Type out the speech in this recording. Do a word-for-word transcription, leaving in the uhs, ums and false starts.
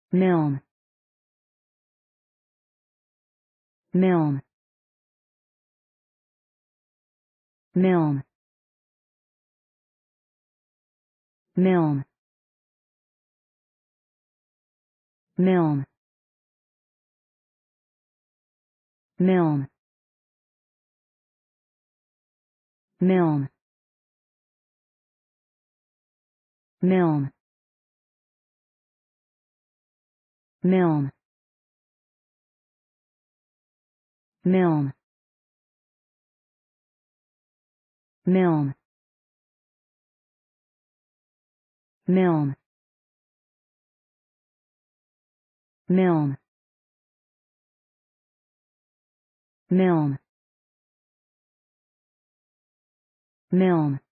Milne. Milne. Milne. Milne. Milne. Milne. Milne. Milne. Milne. Milne. Milne. Milne. Milne. Milne. Milne.